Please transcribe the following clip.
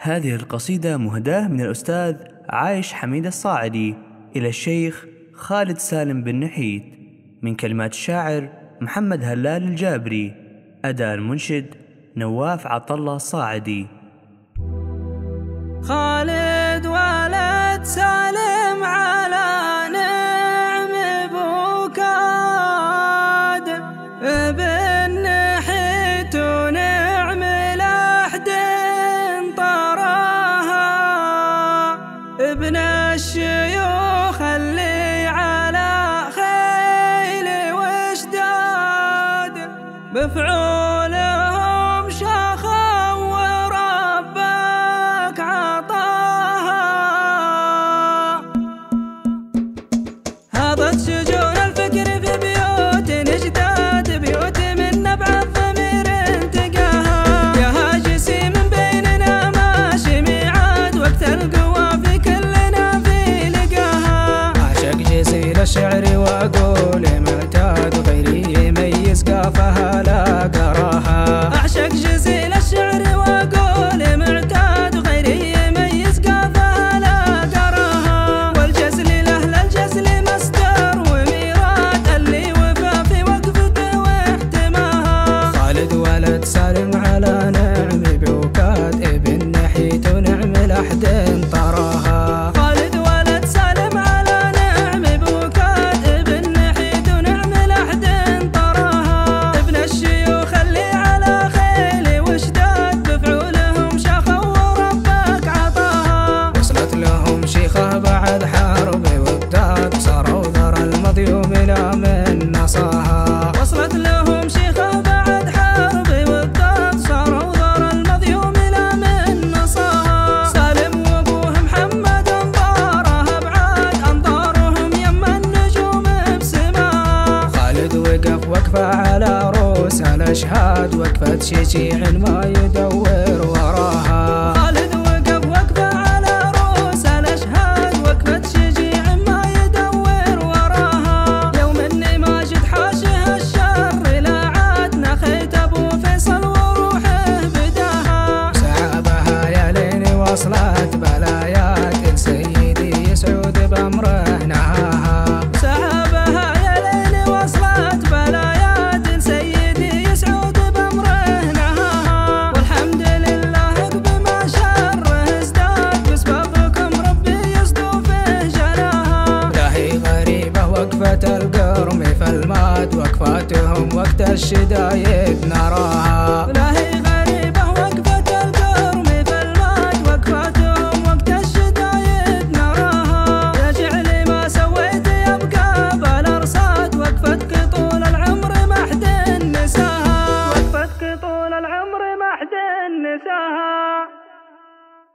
هذه القصيدة مهداة من الأستاذ عايش حميد الصاعدي إلى الشيخ خالد سالم بن نحيت، من كلمات الشاعر محمد هلال الجابري، أداء المنشد نواف عطلة الصاعدي. خالد ولد سالم على نعم بوكاد، ابن نحيت ونعم لحد طراها، ابن الشيوخ اللي على خيل وشداد، بفعولهم شخا وربك عطاها. هضت شجون الفكر في بيوت نجداد، بيوت من نبع الضمير انتقاها. يا هاجسي من بيننا ماشي ميعاد، وقت القوى في كلنا في لقاها. أعشق جزيل الشعر وأقول معتاد، غيري يميز قافها لا قراها. أعشق جزيل الشعر وأقول معتاد، غيري يميز قافها لا قراها. والجزل لأهل الجزل مصدر وميراد، اللي وفى في وقفته واحتماها. خالد ولد سالم على نعم بوكاد، ابن نحيت ونعم لحد طراها. خالد ولد سالم على نعم بوكاد، ابن نحيت ونعم لحد طراها. ابن الشيوخ اللي على خيل وشداد، بفعولهم شخا وربك عطاها. وصلت لهم شيخة بعد حرب وبداد، صاروا ذر المضيوم لا من نصاها. وصلت لهم شيخة بعد حرب وبداد، صاروا ذر المضيوم لا من نصاها. سالم وابوه محمد انظاره بعاد، انظارهم يما النجوم بسماها. خالد وقف وقفة على رؤوس الأشهاد، وقفة شجيع ما يدور وراها. خالد وقف وقفة على رؤوس الأشهاد، وقفة شجيع ما يدور وراها. يوم اني ماجد حاشه الشر لا عاد، نخيت ابو فيصل وروحه بداها. سعابها يا ليني وصلت بلايات، سيدي يسعود بأمره نهاها. سحبها يا ليل وصلت بلايات، سيدي يسعود بأمره نهاها. والحمد لله عقب ما شره ازداد، بسببكم ربي يصدو فيه جلاها. لاهي غريبة وقفة القرم في الماد، وقفاتهم وقت الشدايد نراها. لاهي غريبة وقفة القرم في الماد، وقفاتهم وقت الشدايد نراها. يا جعلي ما سويت يبقى بالارصاد، وقفتك طول العمر ما حد نساها. وقفتك طول العمر ما حد نساها.